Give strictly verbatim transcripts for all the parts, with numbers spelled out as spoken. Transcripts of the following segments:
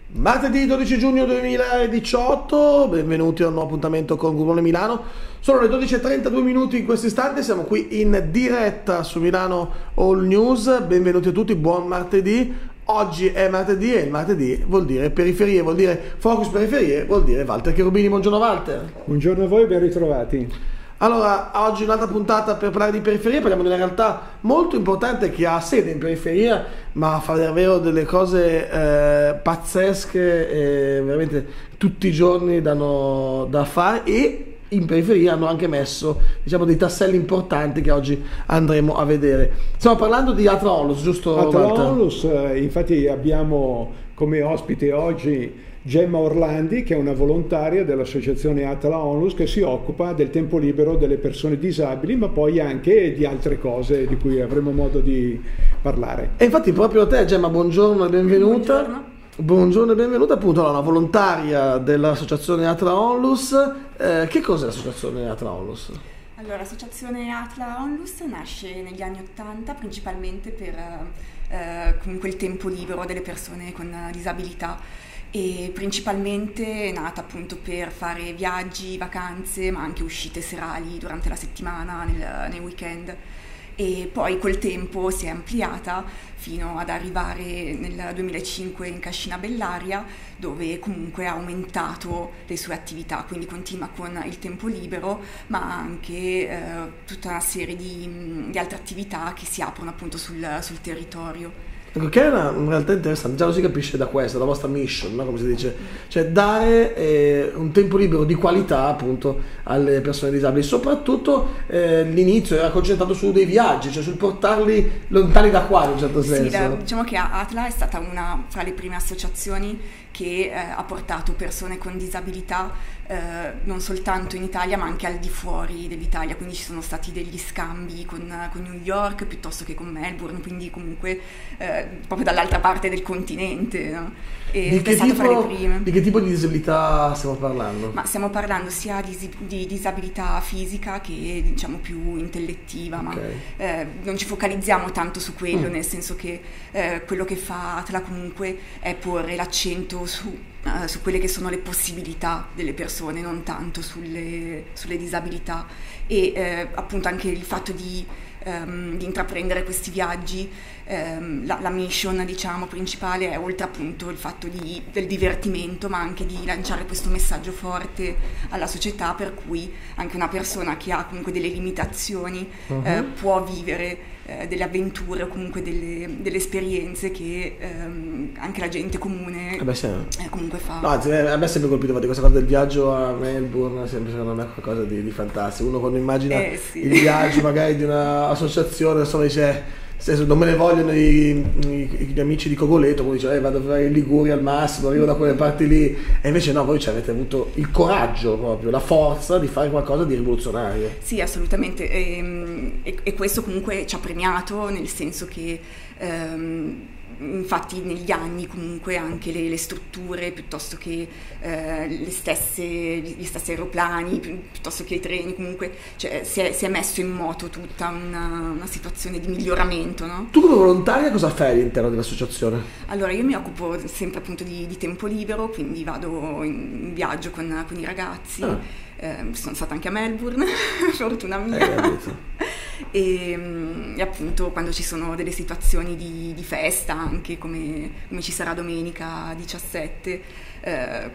Martedì dodici giugno duemiladiciotto, benvenuti a un nuovo appuntamento con Gurmone Milano. Sono le dodici e trentadue minuti in questo istante, siamo qui in diretta su Milano All News. Benvenuti a tutti, buon martedì. Oggi è martedì e il martedì vuol dire periferie, vuol dire focus periferie, vuol dire Walter Cherubini. Buongiorno Walter. Buongiorno a voi e ben ritrovati. Allora, oggi un'altra puntata per parlare di periferia, parliamo di una realtà molto importante che ha sede in periferia, ma fa davvero delle cose eh, pazzesche e veramente tutti i giorni danno da fare, e in periferia hanno anche messo, diciamo, dei tasselli importanti che oggi andremo a vedere. Stiamo parlando di Atla Onlus, giusto Atla Walter? Onlus, infatti abbiamo come ospite oggi Gemma Orlandi, che è una volontaria dell'associazione Atla Onlus, che si occupa del tempo libero delle persone disabili, ma poi anche di altre cose di cui avremo modo di parlare. E infatti proprio a te Gemma, buongiorno e benvenuta. Buongiorno. Buongiorno e benvenuta, appunto, una volontaria dell'associazione Atla Onlus. Eh, che cos'è l'associazione Atla Onlus? Allora, l'associazione Atla Onlus nasce negli anni Ottanta principalmente per eh, comunque il tempo libero delle persone con disabilità, e principalmente è nata appunto per fare viaggi, vacanze, ma anche uscite serali durante la settimana, nel, nei weekend. E poi col tempo si è ampliata fino ad arrivare nel duemilacinque in Cascina Bellaria, dove comunque ha aumentato le sue attività, quindi continua con il tempo libero, ma anche eh, tutta una serie di, di altre attività che si aprono appunto sul, sul territorio. Ecco, che è una, una realtà interessante, già lo si capisce da questa, la vostra mission, no? Come si dice, cioè dare eh, un tempo libero di qualità appunto alle persone disabili. Soprattutto eh, l'inizio era concentrato su dei viaggi, cioè sul portarli lontani da qua in un certo senso. Sì, da, diciamo che Atla è stata una fra le prime associazioni che eh, ha portato persone con disabilità eh, non soltanto in Italia ma anche al di fuori dell'Italia, quindi ci sono stati degli scambi con, con New York piuttosto che con Melbourne, quindi comunque eh, proprio dall'altra parte del continente, no? E Di che, è stata tipo, fra le prime. di che tipo di disabilità stiamo parlando? Ma stiamo parlando sia di, di disabilità fisica che diciamo più intellettiva, Okay. ma eh, non ci focalizziamo tanto su quello, Mm. nel senso che eh, quello che fa Atla comunque è porre l'accento su, eh, su quelle che sono le possibilità delle persone, non tanto sulle, sulle disabilità, e eh, appunto anche il fatto di, ehm, di intraprendere questi viaggi. ehm, la, la mission, diciamo, principale è, oltre appunto il fatto di, del divertimento, ma anche di lanciare questo messaggio forte alla società, per cui anche una persona che ha comunque delle limitazioni Uh-huh. eh, può vivere eh, delle avventure o comunque delle, delle esperienze che ehm, anche la gente comune Eh beh, sì. eh, comunque fa. No, anzi, a me è sempre colpito di questa cosa del viaggio a Melbourne, sempre secondo me è qualcosa di, di fantastico. Uno quando immagina Eh, sì. il viaggio magari di un'associazione, insomma, dice, se non me ne vogliono i, i- gli amici di Cogoleto, poi dice eh, vado a fare in Liguria al massimo, arrivo da quelle parti lì, e invece no, voi ci avete avuto il coraggio, proprio la forza di fare qualcosa di rivoluzionario. Sì, assolutamente, e, e- e questo comunque ci ha premiato, nel senso che ehm, infatti negli anni comunque anche le, le strutture, piuttosto che eh, le stesse, gli stessi aeroplani, pi- piuttosto che i treni, comunque cioè, si, è, si è messo in moto tutta una, una situazione di miglioramento, no? Tu come volontaria cosa fai all'interno dell'associazione? Allora, io mi occupo sempre appunto di, di tempo libero, quindi vado in viaggio con, con i ragazzi. Ah. Eh, sono stata anche a Melbourne, fortuna mia. Eh, capito. E, mm, e appunto quando ci sono delle situazioni di, di festa, anche come, come ci sarà domenica diciassette, eh,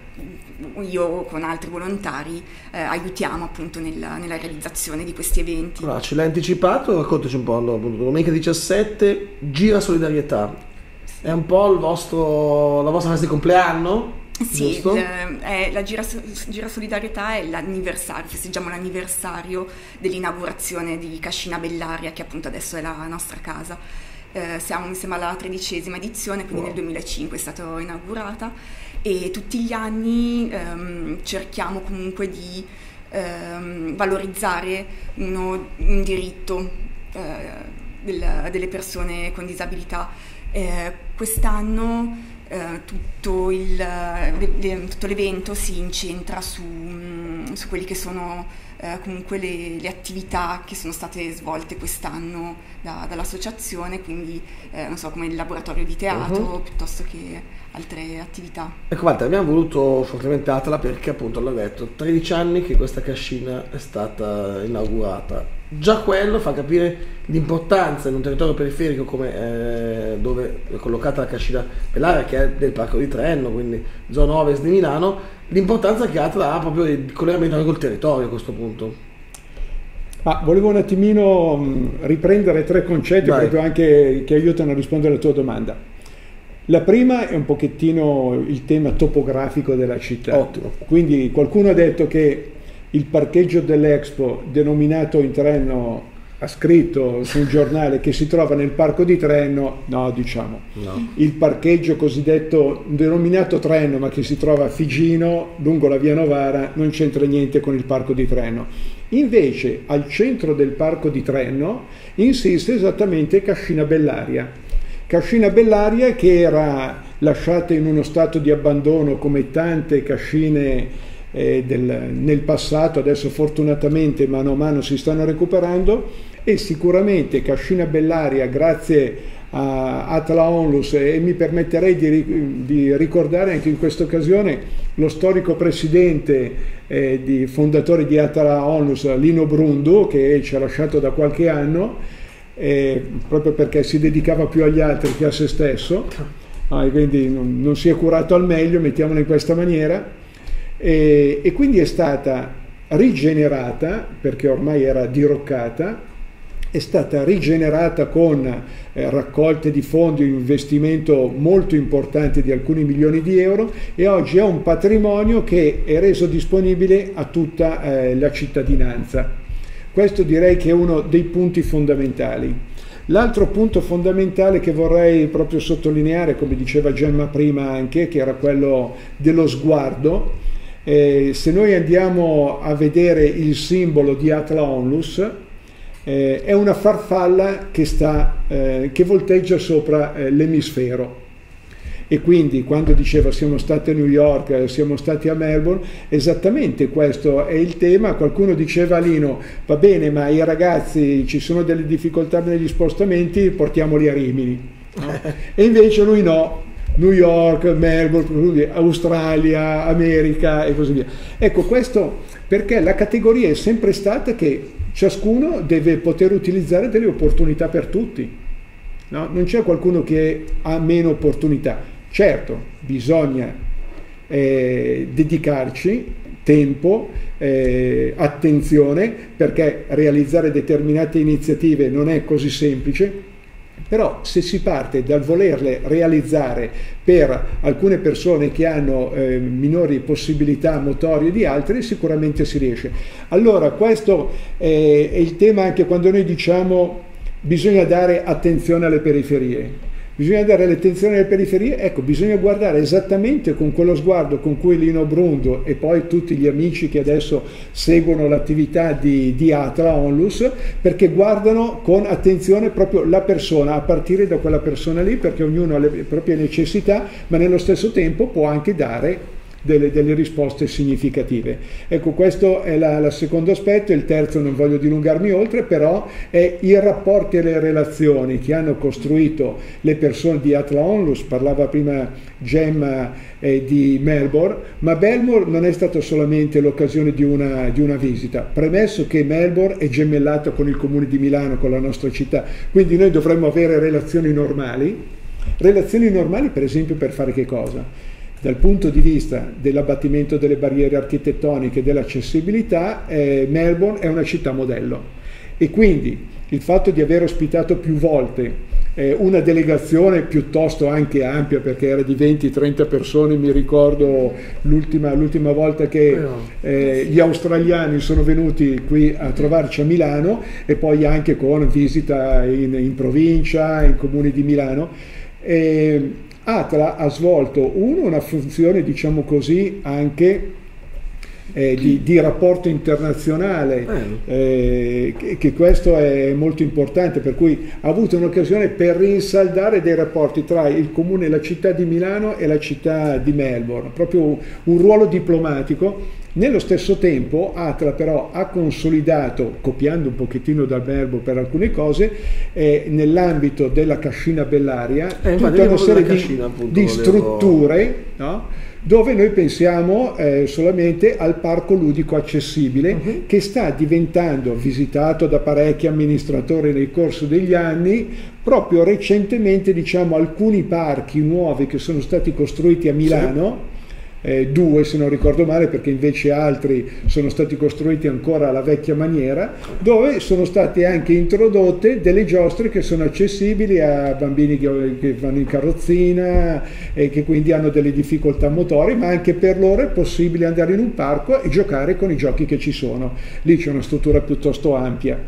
io con altri volontari eh, aiutiamo appunto nella, nella realizzazione di questi eventi. Allora, ce l'hai anticipato, raccontaci un po', allora, appunto, domenica diciassette, Gira Solidarietà. È un po' il vostro, la vostra festa di compleanno? Sì, Giusto? il- è- la Gira, Gira Solidarietà è l'anniversario, festeggiamo l'anniversario dell'inaugurazione di Cascina Bellaria, che appunto adesso è la nostra casa. Eh, siamo, mi sembra, alla tredicesima edizione, quindi Wow. nel duemilacinque è stata inaugurata, e tutti gli anni ehm, cerchiamo comunque di ehm, valorizzare uno- un diritto eh, del- delle persone con disabilità. Eh, quest'anno eh, tutto, il, le- le- tutto l'evento si incentra su, mm, su quelli che sono eh, comunque le, le attività che sono state svolte quest'anno da- dall'associazione, quindi eh, non so, come il laboratorio di teatro, Uh-huh. piuttosto che altre attività. Ecco Walter, abbiamo voluto fortemente Atla perché appunto l'ho detto, tredici anni che questa cascina è stata inaugurata. Già quello fa capire l'importanza in un territorio periferico come eh, dove è collocata la cascina Bellaria, che è del Parco di Trenno, quindi zona ovest di Milano, l'importanza che Atla ha proprio di collegamento anche col territorio a questo punto. Ah, volevo un attimino mh, riprendere tre concetti proprio anche che aiutano a rispondere alla tua domanda. La prima è un pochettino il tema topografico della città. Ottimo. Quindi qualcuno ha detto che il parcheggio dell'Expo, denominato in Trenno, ha scritto su un giornale che si trova nel Parco di Trenno, no, diciamo, no. Il parcheggio cosiddetto denominato Trenno, ma che si trova a Figino, lungo la via Novara, non c'entra niente con il Parco di Trenno. Invece al centro del Parco di Trenno insiste esattamente Cascina Bellaria. Cascina Bellaria che era lasciata in uno stato di abbandono come tante cascine eh, del, nel passato, adesso fortunatamente mano a mano si stanno recuperando, e sicuramente Cascina Bellaria, grazie a Atla Onlus, e mi permetterei di, di ricordare anche in questa occasione lo storico presidente eh, di fondatore di Atla Onlus, Lino Brundu, che ci ha lasciato da qualche anno, Eh, proprio perché si dedicava più agli altri che a se stesso, ah, e quindi non, non si è curato al meglio, mettiamola in questa maniera, e, e quindi è stata rigenerata, perché ormai era diroccata, è stata rigenerata con eh, raccolte di fondi, un investimento molto importante di alcuni milioni di euro, e oggi è un patrimonio che è reso disponibile a tutta eh, la cittadinanza. Questo direi che è uno dei punti fondamentali. L'altro punto fondamentale che vorrei proprio sottolineare, come diceva Gemma prima anche, che era quello dello sguardo. Eh, se noi andiamo a vedere il simbolo di Atla Onlus, eh, è una farfalla che, sta, eh, che volteggia sopra eh, l'emisfero. E quindi quando diceva siamo stati a New York, siamo stati a Melbourne, esattamente questo è il tema. Qualcuno diceva a Lino, va bene, ma i ragazzi, ci sono delle difficoltà negli spostamenti, portiamoli a Rimini. No? E invece lui no, New York, Melbourne, Australia, America e così via. Ecco, questo perché la categoria è sempre stata che ciascuno deve poter utilizzare delle opportunità per tutti. No? Non c'è qualcuno che ha meno opportunità. Certo, bisogna eh, dedicarci tempo, eh, attenzione, perché realizzare determinate iniziative non è così semplice, però se si parte dal volerle realizzare per alcune persone che hanno eh, minori possibilità motorie di altre, sicuramente si riesce. Allora questo è, è il tema anche quando noi diciamo bisogna dare attenzione alle periferie. Bisogna dare attenzione alle periferie, ecco, bisogna guardare esattamente con quello sguardo con cui Lino Brundu e poi tutti gli amici che adesso seguono l'attività di, di Atla Onlus, perché guardano con attenzione proprio la persona, a partire da quella persona lì, perché ognuno ha le proprie necessità, ma nello stesso tempo può anche dare Delle, delle risposte significative. Ecco, questo è la, la secondo aspetto. Il terzo non voglio dilungarmi oltre, però è i rapporti e le relazioni che hanno costruito le persone di Atla Onlus. Parlava prima Gemma eh, di Melbourne, ma Melbourne non è stata solamente l'occasione di una, di una visita, premesso che Melbourne è gemellata con il comune di Milano, con la nostra città, quindi noi dovremmo avere relazioni normali, relazioni normali per esempio per fare che cosa? Dal punto di vista dell'abbattimento delle barriere architettoniche e dell'accessibilità, eh, Melbourne è una città modello, e quindi il fatto di aver ospitato più volte eh, una delegazione piuttosto anche ampia, perché era di venti trenta persone, mi ricordo l'ultima, l'ultima volta che eh, gli australiani sono venuti qui a trovarci a Milano, e poi anche con visita in, in provincia, in comuni di Milano. Eh, Atla ha svolto uno, una funzione, diciamo così, anche eh, di, di rapporto internazionale, eh, che, che questo è molto importante, per cui ha avuto un'occasione per rinsaldare dei rapporti tra il comune, la città di Milano e la città di Melbourne, proprio un, un ruolo diplomatico Nello stesso tempo Atla però ha consolidato, copiando un pochettino dal Verbo per alcune cose, eh, nell'ambito della cascina bellaria, eh, tutta una serie di, cascina, appunto, di volevo... strutture, no? Dove noi pensiamo eh, solamente al parco ludico accessibile, uh-huh. che sta diventando visitato da parecchi amministratori nel corso degli anni. Proprio recentemente, diciamo, alcuni parchi nuovi che sono stati costruiti a Milano, sì. Eh, due se non ricordo male, perché invece altri sono stati costruiti ancora alla vecchia maniera, dove sono state anche introdotte delle giostre che sono accessibili a bambini che, che vanno in carrozzina e che quindi hanno delle difficoltà motorie, ma anche per loro è possibile andare in un parco e giocare con i giochi che ci sono. Lì c'è una struttura piuttosto ampia.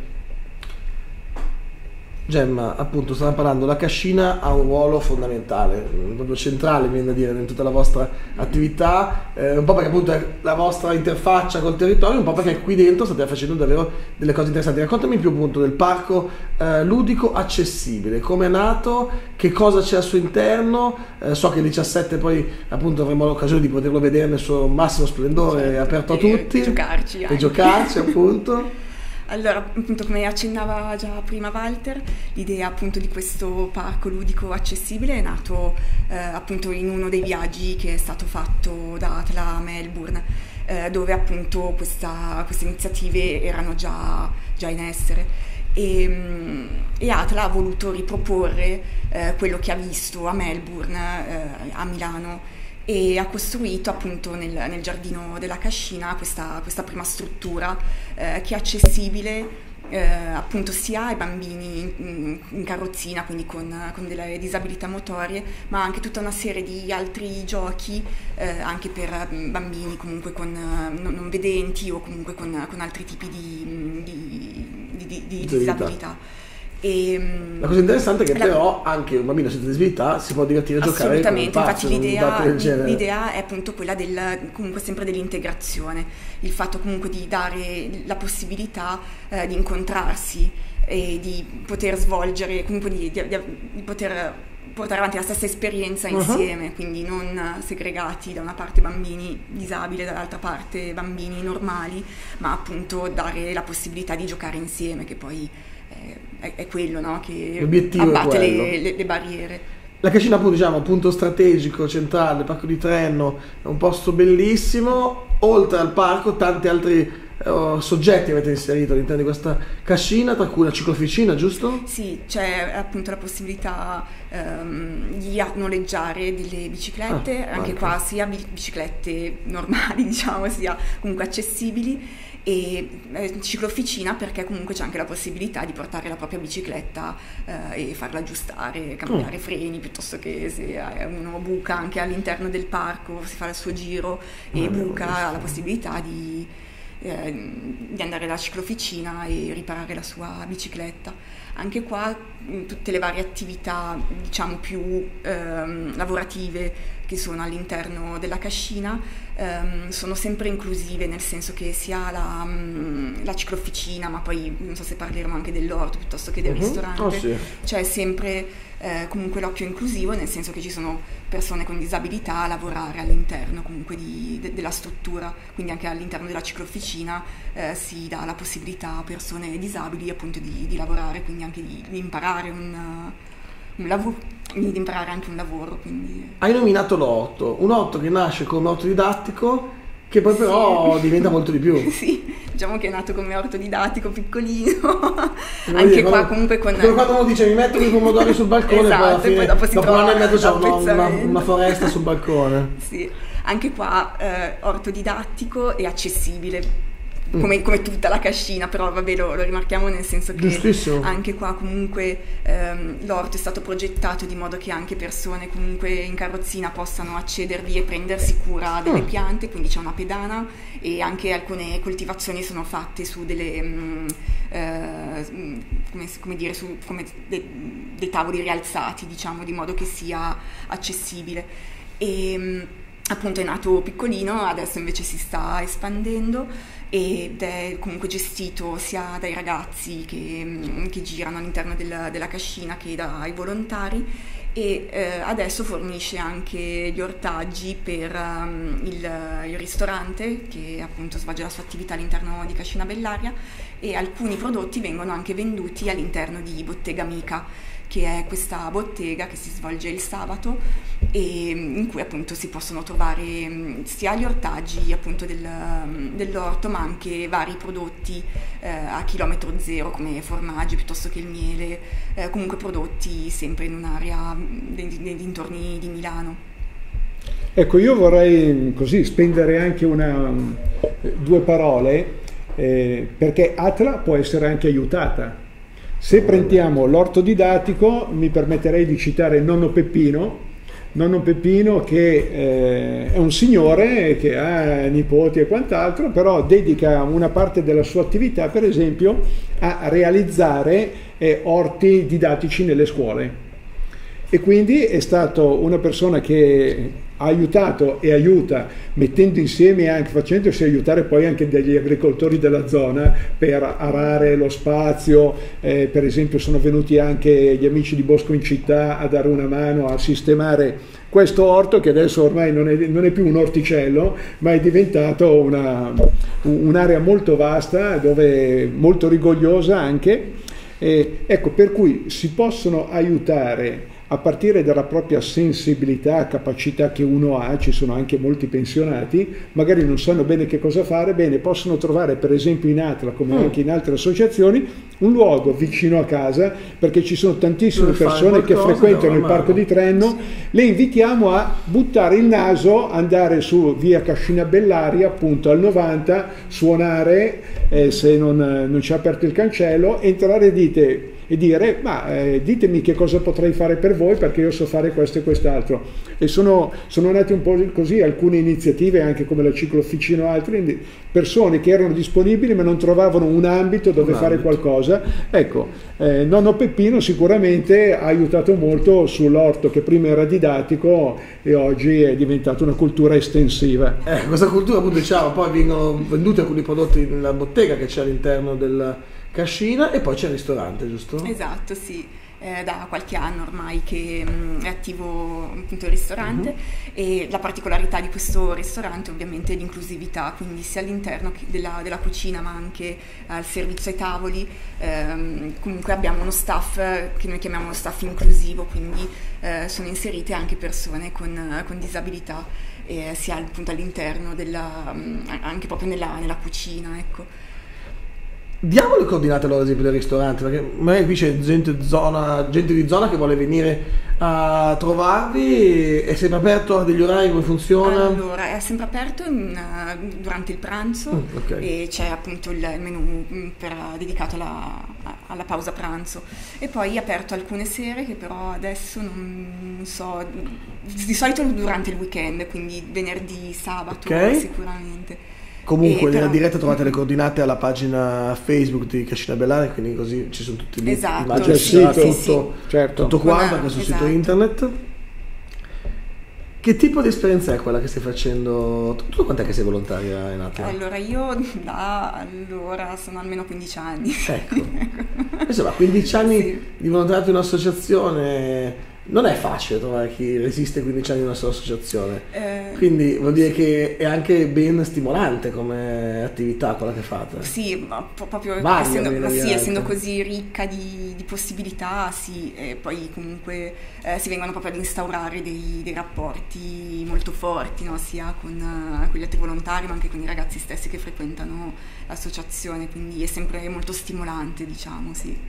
Gemma, appunto, stavamo parlando, la cascina ha un ruolo fondamentale, proprio centrale, viene da dire, in tutta la vostra attività, eh, un po' perché appunto è la vostra interfaccia col territorio, un po' perché qui dentro state facendo davvero delle cose interessanti. Raccontami più appunto del parco eh, ludico accessibile, come è nato, che cosa c'è al suo interno, eh, so che il diciassette poi appunto avremo l'occasione di poterlo vedere nel suo massimo splendore, certo, aperto a tutti, e giocarci anche. e giocarci appunto. Allora, appunto, come accennava già prima Walter, l'idea appunto di questo parco ludico accessibile è nato eh, appunto in uno dei viaggi che è stato fatto da Atla a Melbourne, eh, dove appunto questa, queste iniziative erano già, già in essere. E, e Atla ha voluto riproporre eh, quello che ha visto a Melbourne, eh, a Milano, e ha costruito appunto nel, nel giardino della cascina questa, questa prima struttura eh, che è accessibile eh, appunto sia ai bambini in, in carrozzina, quindi con, con delle disabilità motorie, ma anche tutta una serie di altri giochi eh, anche per bambini comunque con, non, non vedenti o comunque con, con altri tipi di, di, di, di, di disabilità. E, la cosa interessante è che la... però anche un bambino senza disabilità si può divertire a giocare. Assolutamente, infatti l'idea, l'idea è appunto quella del, comunque sempre dell'integrazione, il fatto comunque di dare la possibilità eh, di incontrarsi e di poter svolgere, comunque di, di, di poter portare avanti la stessa esperienza insieme, uh-huh. quindi non segregati, da una parte bambini disabili, dall'altra parte bambini normali, ma appunto dare la possibilità di giocare insieme, che poi È, è quello, no? Che l'obiettivo abbatte è le, le, le barriere. La cascina, appunto, diciamo, punto strategico, centrale, parco di Trenno, è un posto bellissimo. Oltre al parco, tanti altri uh, soggetti avete inserito all'interno di questa cascina, tra cui la ciclofficina, giusto? Sì, c'è appunto la possibilità um, di noleggiare delle biciclette, ah, anche anche. qua sia biciclette normali, diciamo, sia comunque accessibili, e eh, ciclofficina perché comunque c'è anche la possibilità di portare la propria bicicletta eh, e farla aggiustare, cambiare oh. freni, piuttosto che se uno buca anche all'interno del parco, si fa il suo giro e oh, buca, ha la possibilità di, eh, di andare alla ciclofficina e riparare la sua bicicletta. Anche qua tutte le varie attività, diciamo, più ehm, lavorative che sono all'interno della cascina ehm, sono sempre inclusive, nel senso che sia la, mh, la ciclofficina, ma poi non so se parleremo anche dell'orto piuttosto che del uh-huh. ristorante, oh, sì. c'è sempre eh, comunque l'occhio inclusivo, nel senso che ci sono persone con disabilità a lavorare all'interno comunque di, de, della struttura, quindi anche all'interno della ciclofficina eh, si dà la possibilità a persone disabili appunto di, di lavorare, quindi anche di, di imparare un, un lavoro, di imparare anche un lavoro. Quindi... Hai nominato l'orto, un orto che nasce come orto didattico, che poi però sì. diventa molto di più. Sì, diciamo che è nato come orto didattico piccolino, anche dire, qua quando, comunque con... Come quando uno dice mi metto i pomodori sul balcone, esatto, poi alla fine, poi dopo si dopo trova un anno e mezzo c'è una, una, una foresta sul balcone. Sì, anche qua eh, orto didattico e accessibile. Come, come tutta la cascina, però vabbè lo, lo rimarchiamo nel senso che anche qua comunque ehm, l'orto è stato progettato di modo che anche persone comunque in carrozzina possano accedervi e prendersi cura delle mm. piante, quindi c'è una pedana e anche alcune coltivazioni sono fatte su delle mh, eh, come, come dire su come de, dei tavoli rialzati, diciamo, di modo che sia accessibile. E mh, appunto è nato piccolino, adesso invece si sta espandendo ed è comunque gestito sia dai ragazzi che, che girano all'interno della, della cascina che dai volontari, e eh, adesso fornisce anche gli ortaggi per um, il, il ristorante che appunto svolge la sua attività all'interno di Cascina Bellaria, e alcuni prodotti vengono anche venduti all'interno di Bottega Mica, che è questa bottega che si svolge il sabato e in cui appunto si possono trovare sia gli ortaggi appunto del, dell'orto, ma anche vari prodotti eh, a chilometro zero come formaggi piuttosto che il miele, eh, comunque prodotti sempre in un'area nei, nei dintorni di Milano. Ecco, io vorrei così spendere anche una, due parole eh, perché Atla può essere anche aiutata. Se prendiamo l'orto didattico, mi permetterei di citare nonno Peppino, nonno Peppino che eh, è un signore che ha nipoti e quant'altro, però dedica una parte della sua attività, per esempio, a realizzare eh, orti didattici nelle scuole. E quindi è stato una persona che ha aiutato e aiuta, mettendo insieme anche, facendosi aiutare poi anche dagli agricoltori della zona per arare lo spazio, eh, per esempio sono venuti anche gli amici di Bosco in Città a dare una mano a sistemare questo orto che adesso ormai non è, non è più un orticello, ma è diventato una, un'area molto vasta, dove molto rigogliosa anche, eh, ecco, per cui si possono aiutare a partire dalla propria sensibilità, capacità che uno ha. Ci sono anche molti pensionati, magari non sanno bene che cosa fare, bene, possono trovare per esempio in Atla, come mm. anche in altre associazioni, un luogo vicino a casa, perché ci sono tantissime persone che frequentano il Parco di Trenno. Le invitiamo a buttare il naso, andare su via Cascina Bellaria, appunto al novanta, suonare, eh, se non, non c'è aperto il cancello, entrare e dite... e dire, ma eh, ditemi che cosa potrei fare per voi, perché io so fare questo e quest'altro. E sono, sono nate un po' così alcune iniziative, anche come la Ciclofficino e altri, persone che erano disponibili ma non trovavano un ambito dove un fare ambito. qualcosa. Ecco, eh, nonno Peppino sicuramente ha aiutato molto sull'orto, che prima era didattico e oggi è diventata una cultura estensiva. Eh, questa cultura, appunto, diciamo, poi vengono venduti alcuni prodotti nella bottega che c'è all'interno del Cascina, e poi c'è il ristorante, giusto? Esatto, sì. Eh, da qualche anno ormai che mh, è attivo appunto il ristorante, uh-huh. e la particolarità di questo ristorante ovviamente è l'inclusività, quindi sia all'interno della, della cucina ma anche al servizio ai tavoli. Ehm, comunque abbiamo uno staff che noi chiamiamo staff inclusivo, quindi eh, sono inserite anche persone con, con disabilità, eh, sia appunto all'interno della, anche proprio nella, nella cucina, ecco. Diamo le coordinate allora, ad esempio, del ristorante, perché magari qui c'è gente, zona, gente di zona che vuole venire a trovarvi. È sempre aperto, ha degli orari, come funziona? Allora, è sempre aperto in, uh, durante il pranzo, mm, okay. e c'è appunto il menù per, dedicato alla, alla pausa pranzo, e poi è aperto alcune sere, che però adesso non so, di solito durante il weekend, quindi venerdì, sabato, okay. sicuramente. Comunque però... nella diretta trovate le coordinate alla pagina Facebook di Cascina Bellaria, quindi così ci sono tutti lì, esatto, immagini, sì, tutto, sì, sì. Certo. tutto quanto anche sul esatto. sito internet. Che tipo di esperienza è quella che stai facendo? Tu quant'è che sei volontaria in Atla? Allora, io da allora sono almeno quindici anni. Ecco. Insomma, quindici anni sì. di volontariato in un'associazione. Non è facile trovare chi resiste quindici anni in una sola associazione, eh, quindi vuol dire che è anche ben stimolante come attività quella che fate. Sì, ma proprio Varia, essendo, ma sì, essendo così ricca di, di possibilità, sì, e poi comunque eh, si vengono proprio ad instaurare dei, dei rapporti molto forti, no? Sia con, uh, con gli altri volontari ma anche con i ragazzi stessi che frequentano l'associazione, quindi è sempre molto stimolante, diciamo, sì.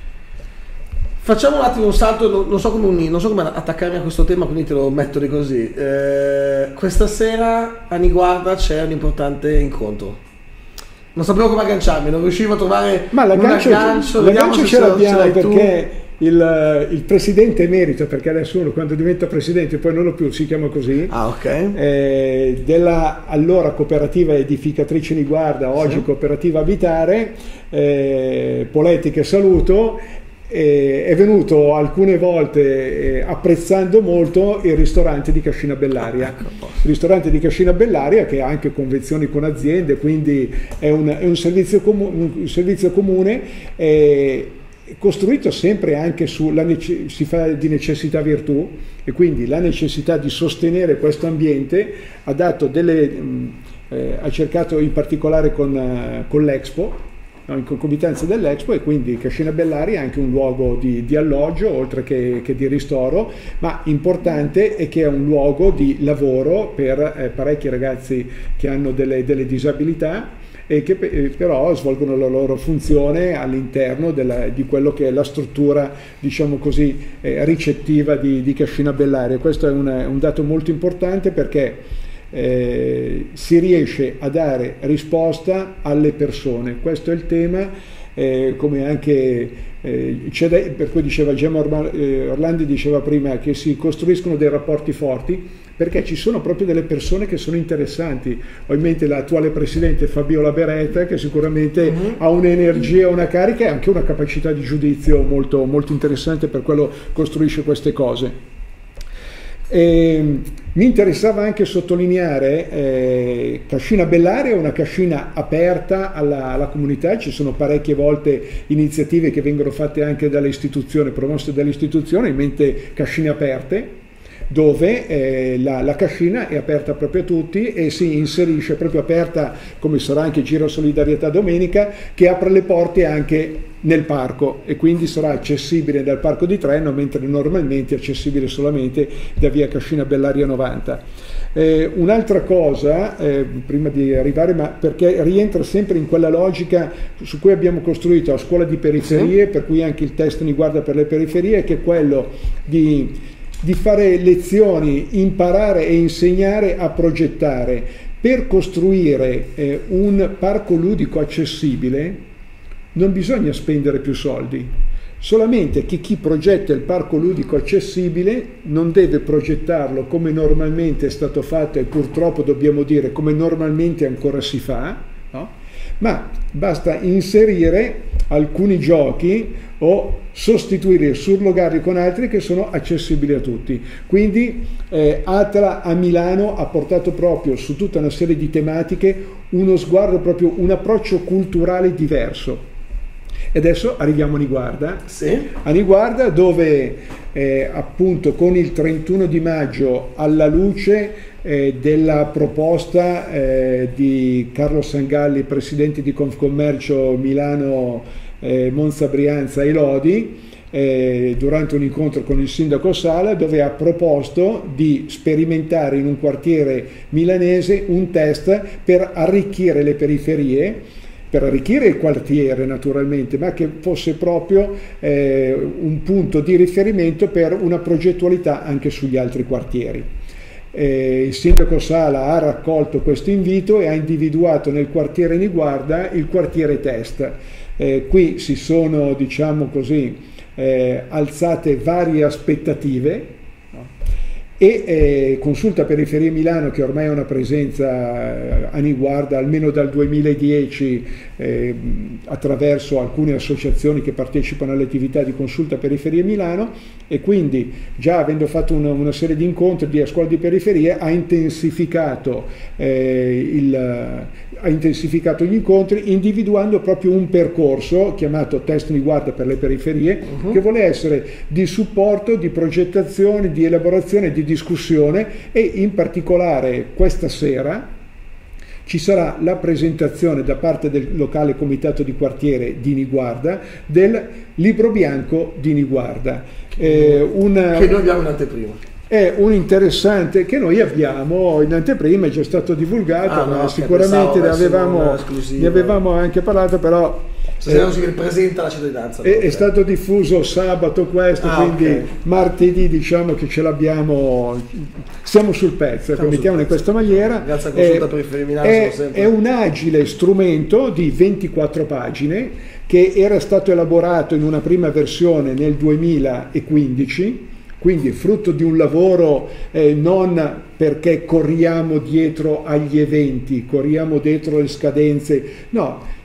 Facciamo un attimo un salto, non so come, un, non so come attaccarmi a questo tema, quindi te lo metto di così. Eh, questa sera a Niguarda c'è un importante incontro. Non sapevo come agganciarmi, non riuscivo a trovare Ma l'aggancio, un aggancio. L'aggancio ce l'abbiamo perché il, il presidente emerito, perché adesso uno quando diventa presidente poi non lo più si chiama così, ah, ok, eh, della allora cooperativa edificatrice Niguarda, oggi sì. cooperativa Abitare, eh, Poletti che saluto. È venuto alcune volte eh, apprezzando molto il ristorante di Cascina Bellaria, il ristorante di Cascina Bellaria che ha anche convenzioni con aziende, quindi è un, è un, servizio, comu- un servizio comune, eh, costruito sempre anche sulla nece- si fa di necessità virtù, e quindi la necessità di sostenere questo ambiente ha dato delle mh, eh, ha cercato in particolare con, uh, con l'Expo, no, in concomitanza dell'Expo, e quindi Cascina Bellari è anche un luogo di, di alloggio oltre che, che di ristoro, ma importante è che è un luogo di lavoro per eh, parecchi ragazzi che hanno delle, delle disabilità e che però svolgono la loro funzione all'interno della, di quello che è la struttura, diciamo così, eh, ricettiva di, di Cascina Bellari. Questo è un, un dato molto importante, perché eh, si riesce a dare risposta alle persone. Questo è il tema, eh, come anche eh, c'è da, per cui diceva Gemma Orlandi, diceva prima che si costruiscono dei rapporti forti, perché ci sono proprio delle persone che sono interessanti. Ho in mente l'attuale presidente Fabiola Beretta, che sicuramente mm-hmm. ha un'energia, una carica e anche una capacità di giudizio molto, molto interessante, per quello costruisce queste cose. E mi interessava anche sottolineare eh, Cascina Bellari è una cascina aperta alla, alla comunità. Ci sono parecchie volte iniziative che vengono fatte anche dalle istituzioni, promosse dalle istituzioni, in mente Cascine Aperte, dove eh, la, la cascina è aperta proprio a tutti e si inserisce, proprio aperta, come sarà anche Giro Solidarietà domenica, che apre le porte anche nel parco, e quindi sarà accessibile dal parco di Treno, mentre normalmente è accessibile solamente da via Cascina Bellaria novanta. Eh, un'altra cosa, eh, prima di arrivare, ma perché rientra sempre in quella logica su cui abbiamo costruito la scuola di periferie, sì. Per cui anche il test Niguarda per le periferie, che è quello di di fare lezioni, imparare e insegnare a progettare. Per costruire eh, un parco ludico accessibile non bisogna spendere più soldi, solamente che chi progetta il parco ludico accessibile non deve progettarlo come normalmente è stato fatto, e purtroppo dobbiamo dire come normalmente ancora si fa, no? Ma basta inserire alcuni giochi o sostituire, surrogarli con altri che sono accessibili a tutti. Quindi eh, Atla a Milano ha portato proprio su tutta una serie di tematiche uno sguardo, proprio un approccio culturale diverso. E adesso arriviamo a Niguarda, sì. a Niguarda dove eh, appunto con il trentuno di maggio, alla luce eh, della proposta eh, di Carlo Sangalli, presidente di Confcommercio Milano, eh, Monza, Brianza e Lodi, eh, durante un incontro con il sindaco Sala, dove ha proposto di sperimentare in un quartiere milanese un test per arricchire le periferie, per arricchire il quartiere naturalmente, ma che fosse proprio eh, un punto di riferimento per una progettualità anche sugli altri quartieri. Eh, il sindaco Sala ha raccolto questo invito e ha individuato nel quartiere Niguarda il quartiere test. Eh, qui si sono, diciamo così, eh, alzate varie aspettative, e eh, Consulta Periferie Milano, che ormai ha una presenza a Niguarda almeno dal duemiladieci eh, attraverso alcune associazioni che partecipano alle attività di Consulta Periferie Milano, e quindi già avendo fatto una, una serie di incontri di scuola di periferie ha intensificato, eh, il, ha intensificato gli incontri, individuando proprio un percorso chiamato Test Niguarda per le periferie, uh-huh. che vuole essere di supporto, di progettazione, di elaborazione, di discussione, e in particolare questa sera ci sarà la presentazione da parte del locale comitato di quartiere di Niguarda del libro bianco di Niguarda. Eh, una, che noi abbiamo in anteprima. È un interessante che noi abbiamo in anteprima, è già stato divulgato, ah, no, sicuramente ne avevamo, ne avevamo anche parlato, però stasera eh, si presenta la cittadinanza. È, è stato diffuso sabato questo, ah, quindi okay. Martedì diciamo che ce l'abbiamo, siamo sul pezzo, ecco, mettiamolo in questa maniera. Grazie a Consulta Periferie Milano. È, sempre... è un agile strumento di ventiquattro pagine che era stato elaborato in una prima versione nel duemilaquindici, quindi frutto di un lavoro eh, non perché corriamo dietro agli eventi, corriamo dietro le scadenze, no,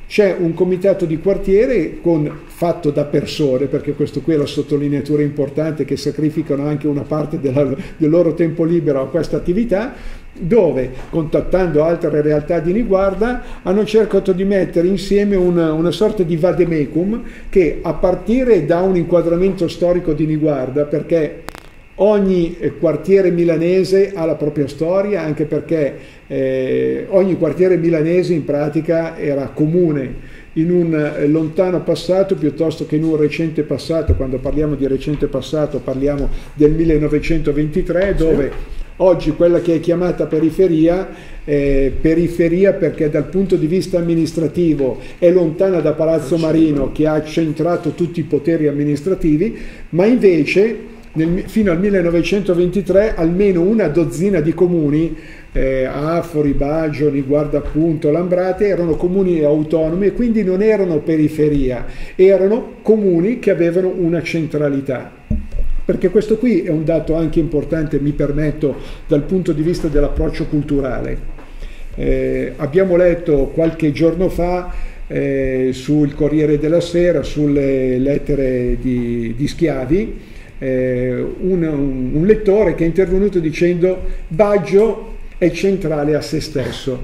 c'è un comitato di quartiere con, fatto da persone, perché questo qui è la sottolineatura importante, che sacrificano anche una parte della, del loro tempo libero a questa attività, dove, contattando altre realtà di Niguarda, hanno cercato di mettere insieme una, una sorta di vademecum che, a partire da un inquadramento storico di Niguarda, perché ogni quartiere milanese ha la propria storia, anche perché eh, ogni quartiere milanese in pratica era comune in un lontano passato piuttosto che in un recente passato. Quando parliamo di recente passato parliamo del millenovecentoventitré, dove oggi quella che è chiamata periferia, eh, periferia perché dal punto di vista amministrativo è lontana da Palazzo Marino, che ha centrato tutti i poteri amministrativi, ma invece nel, fino al millenovecentoventitré almeno una dozzina di comuni, eh, Afori, Baggio, Niguarda appunto, Lambrate, erano comuni autonomi e quindi non erano periferia, erano comuni che avevano una centralità. Perché questo qui è un dato anche importante, mi permetto, dal punto di vista dell'approccio culturale. Eh, abbiamo letto qualche giorno fa eh, sul Corriere della Sera, sulle lettere di, di Schiavi, eh, un, un, un lettore che è intervenuto dicendo: Baggio è centrale a se stesso.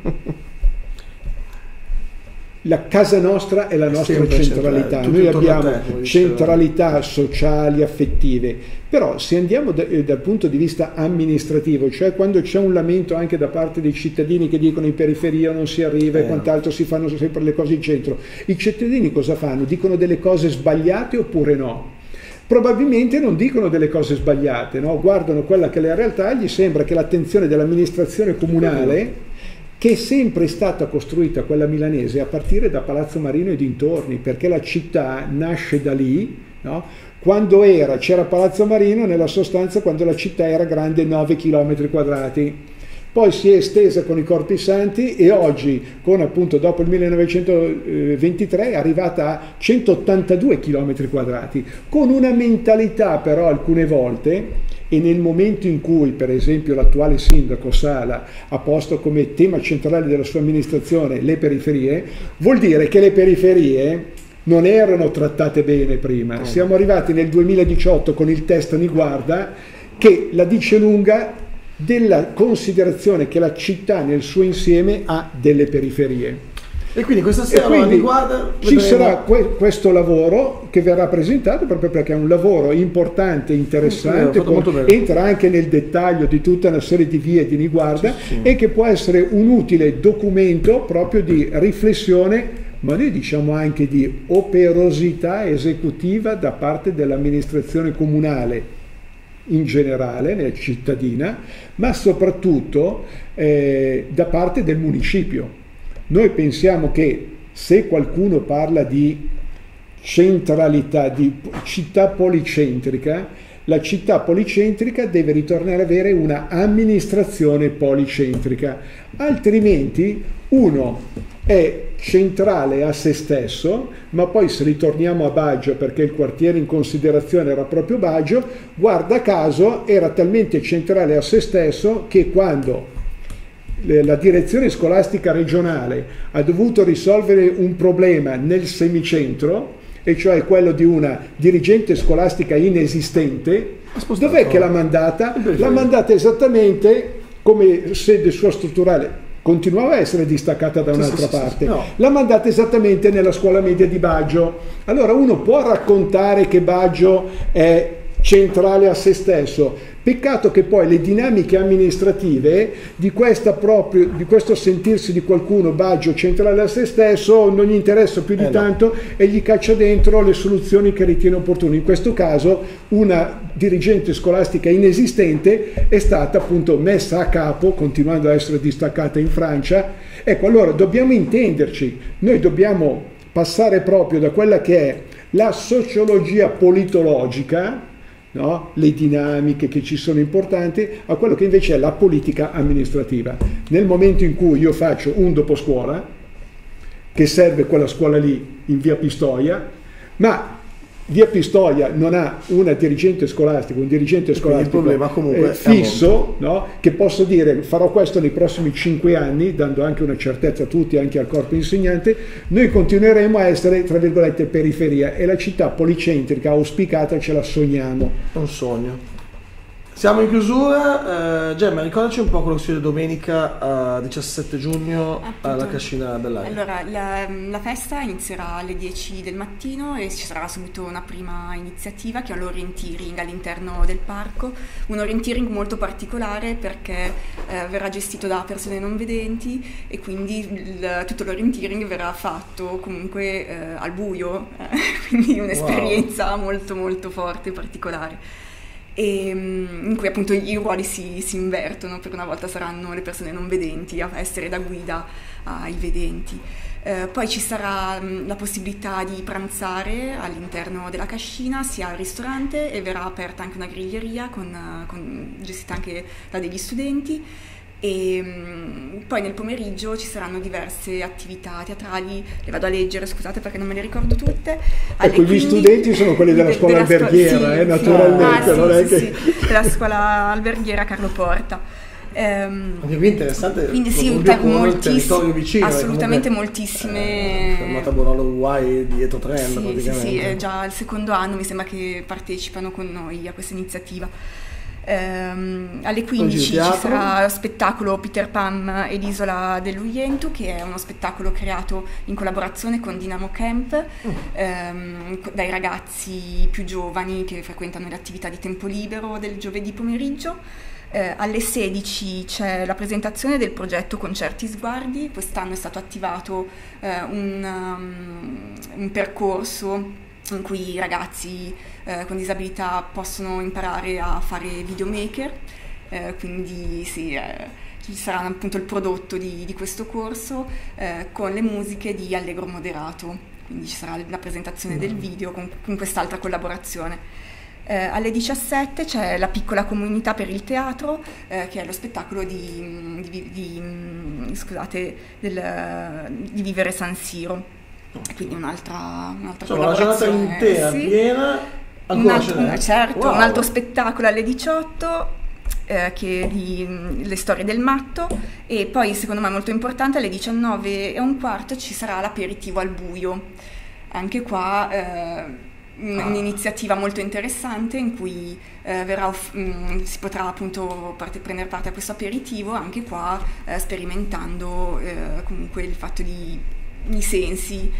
La casa nostra è la nostra sempre centralità, noi abbiamo te, centralità sociali, affettive, però se andiamo da, eh, dal punto di vista amministrativo, cioè quando c'è un lamento anche da parte dei cittadini che dicono in periferia non si arriva e eh. quant'altro, si fanno sempre le cose in centro, i cittadini cosa fanno? Dicono delle cose sbagliate oppure no? Probabilmente non dicono delle cose sbagliate, no? Guardano quella che è la realtà e gli sembra che l'attenzione dell'amministrazione comunale, che è sempre stata costruita, quella milanese, a partire da Palazzo Marino e dintorni, perché la città nasce da lì, no? Quando era, c'era Palazzo Marino, nella sostanza quando la città era grande nove chilometri quadrati, poi si è estesa con i Corpi Santi e oggi, con appunto dopo il millenovecentoventitré, è arrivata a centottantadue chilometri quadrati, con una mentalità però alcune volte. E nel momento in cui, per esempio, l'attuale sindaco Sala ha posto come tema centrale della sua amministrazione le periferie, vuol dire che le periferie non erano trattate bene prima. Siamo arrivati nel duemiladiciotto con il test Niguarda che la dice lunga della considerazione che la città nel suo insieme ha delle periferie. E quindi questa sera quindi riguarda, ci sarà que questo lavoro che verrà presentato, proprio perché è un lavoro importante, interessante, con, entra anche nel dettaglio di tutta una serie di vie di Niguarda, sì, sì. E che può essere un utile documento proprio di riflessione, ma noi diciamo anche di operosità esecutiva da parte dell'amministrazione comunale in generale, nella cittadina, ma soprattutto eh, da parte del municipio. Noi pensiamo che se qualcuno parla di centralità, di città policentrica, la città policentrica deve ritornare ad avere una amministrazione policentrica, altrimenti uno è centrale a se stesso, ma poi se ritorniamo a Baggio, perché il quartiere in considerazione era proprio Baggio, guarda caso era talmente centrale a se stesso che quando la direzione scolastica regionale ha dovuto risolvere un problema nel semicentro, e cioè quello di una dirigente scolastica inesistente, dov'è che l'ha mandata? L'ha mandata esattamente come sede sua strutturale, continuava a essere distaccata da un'altra sì, sì, parte, sì, no. L'ha mandata esattamente nella scuola media di Baggio. Allora uno può raccontare che Baggio è centrale a se stesso, peccato che poi le dinamiche amministrative di, questa proprio, di questo sentirsi di qualcuno Baggio centrale a se stesso non gli interessa più di eh tanto no. E gli caccia dentro le soluzioni che ritiene opportune. In questo caso una dirigente scolastica inesistente è stata appunto messa a capo, continuando a essere distaccata in Francia. Ecco, allora dobbiamo intenderci, noi dobbiamo passare proprio da quella che è la sociologia politologica, no? Le dinamiche che ci sono importanti, a quello che invece è la politica amministrativa. Nel momento in cui io faccio un doposcuola, che serve quella scuola lì in via Pistoia, ma Via Pistoia non ha una dirigente scolastica, un dirigente scolastico il problema comunque eh, fisso, no? Che posso dire farò questo nei prossimi cinque anni, dando anche una certezza a tutti, anche al corpo insegnante. Noi continueremo a essere, tra virgolette, periferia, e la città policentrica auspicata ce la sogniamo. Un sogno. Siamo in chiusura. eh, Gemma, ricordaci un po' quello che succede domenica eh, diciassette giugno Appunto. alla Cascina Bellaria. Allora, la, la festa inizierà alle dieci del mattino e ci sarà subito una prima iniziativa che è l'orienteering all'interno del parco, un orienteering molto particolare perché eh, verrà gestito da persone non vedenti e quindi il, tutto l'orienteering verrà fatto comunque eh, al buio, eh, quindi un'esperienza wow. molto molto forte e particolare. E in cui appunto i ruoli si, si invertono, per una volta saranno le persone non vedenti a essere da guida ai vedenti. Eh, poi ci sarà mh, la possibilità di pranzare all'interno della cascina, sia al ristorante, e verrà aperta anche una griglieria con, con, gestita anche da degli studenti. E mh, poi nel pomeriggio ci saranno diverse attività teatrali, le vado a leggere, scusate perché non me le ricordo tutte. Ecco, gli quindi, studenti sono quelli della de, scuola della alberghiera, scuola, sì, eh, naturalmente. Ah, non sì, è sì, che... sì, della scuola alberghiera Carlo Porta. Um, Anche qui interessante, quindi sì, moltiss- vicino, assolutamente comunque, moltissime. Eh, fermata Bonolo Uruguay dietro Trend, sì, praticamente. Sì, sì, è già il secondo anno, mi sembra che partecipano con noi a questa iniziativa. Um, alle quindici ci sarà lo spettacolo Peter Pan e l'isola dell'Uientu, che è uno spettacolo creato in collaborazione con Dinamo Camp, mm. um, dai ragazzi più giovani che frequentano le attività di tempo libero del giovedì pomeriggio. Uh, alle sedici c'è la presentazione del progetto Concerti Sguardi. Quest'anno è stato attivato uh, un, um, un percorso in cui i ragazzi eh, con disabilità possono imparare a fare videomaker, eh, quindi sì, eh, ci sarà appunto il prodotto di, di questo corso eh, con le musiche di Allegro Moderato, quindi ci sarà la presentazione mm. del video con, con quest'altra collaborazione. Eh, alle diciassette c'è la piccola comunità per il teatro, eh, che è lo spettacolo di, di, di, di, scusate, del, di Vivere San Siro. Quindi un'altra, un'altra Insomma, collaborazione. Una giornata intera, sì. piena, ancora un altro, ce n'è. Certo, wow. un altro spettacolo alle diciotto, eh, che è di Le storie del matto, e poi secondo me molto importante alle diciannove e un quarto ci sarà l'aperitivo al buio. Anche qua eh, un'iniziativa molto interessante in cui eh, verrà off- mh, si potrà appunto parte, prendere parte a questo aperitivo, anche qua eh, sperimentando eh, comunque il fatto di i sensi,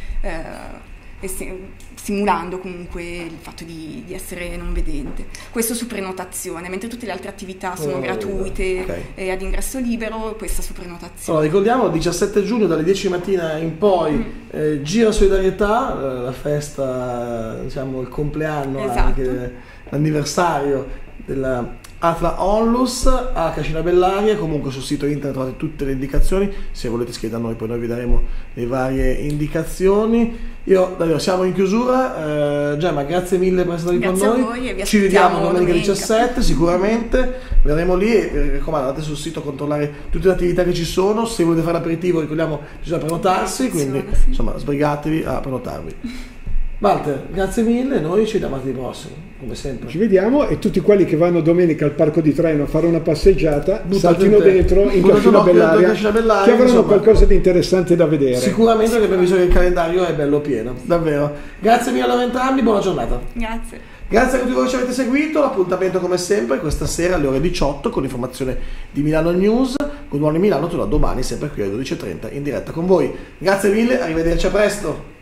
eh, simulando comunque il fatto di, di essere non vedente. Questo su prenotazione, mentre tutte le altre attività sono oh, gratuite okay. e ad ingresso libero, questa su prenotazione. Allora, ricordiamo diciassette giugno dalle dieci di mattina in poi mm. eh, Gira Solidarietà, la festa, diciamo il compleanno, esatto. anche l'anniversario della Atla Onlus a Cascina Bellaria. Comunque sul sito internet trovate tutte le indicazioni, se volete scrivete a noi, poi noi vi daremo le varie indicazioni. Io davvero siamo in chiusura. eh, Gemma, grazie mille per essere stati con noi, vi ci vediamo domenica diciassette sicuramente, vedremo lì, e mi raccomando andate sul sito a controllare tutte le attività che ci sono. Se volete fare l'aperitivo ricordiamo bisogna prenotarsi, quindi sì. insomma sbrigatevi a prenotarvi. Walter, grazie mille, noi ci vediamo martedì prossimo, come sempre. Ci vediamo, e tutti quelli che vanno domenica al Parco di Treno a fare una passeggiata, saltino dentro in Cascina Bellaria, che avranno insomma, qualcosa di interessante da vedere. Sicuramente, che per visto che il calendario è bello pieno, davvero. Grazie mille a entrambi, buona giornata. Grazie. Grazie a tutti voi che ci avete seguito, l'appuntamento come sempre questa sera alle ore diciotto con l'informazione di Milano News, con Buoni Milano torna domani sempre qui alle dodici e trenta in diretta con voi. Grazie mille, arrivederci, a presto.